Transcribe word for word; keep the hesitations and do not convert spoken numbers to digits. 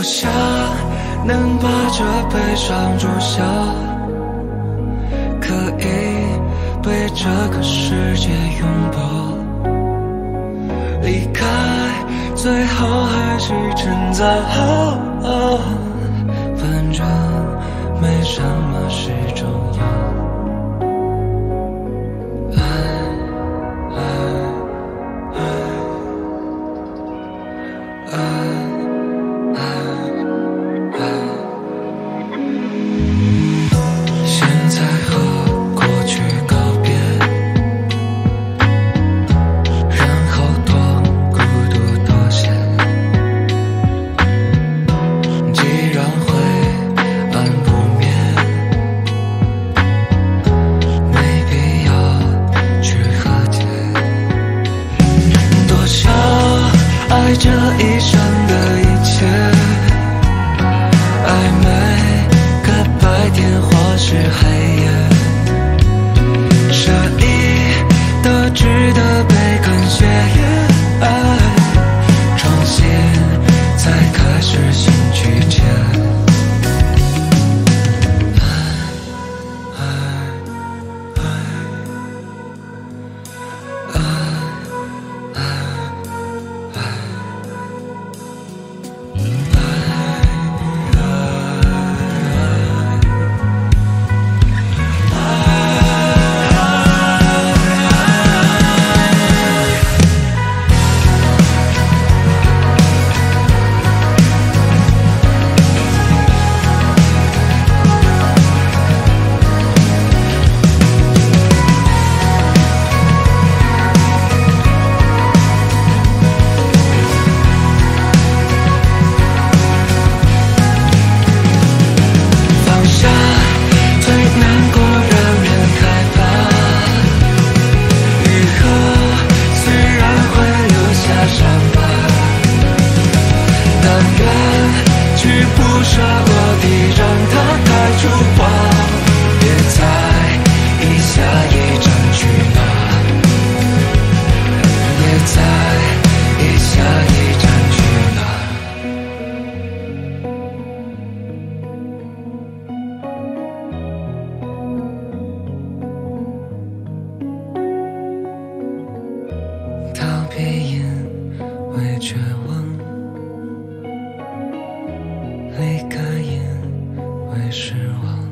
多想能把这悲伤注销，可以被这个世界拥抱。离开最后还是趁早，反正没什么是重要。这一生的一切，暧昧个白天或是黑夜，舍一得值得被感谢，重新再开始新曲线。逃避因为绝望，离开因为失望。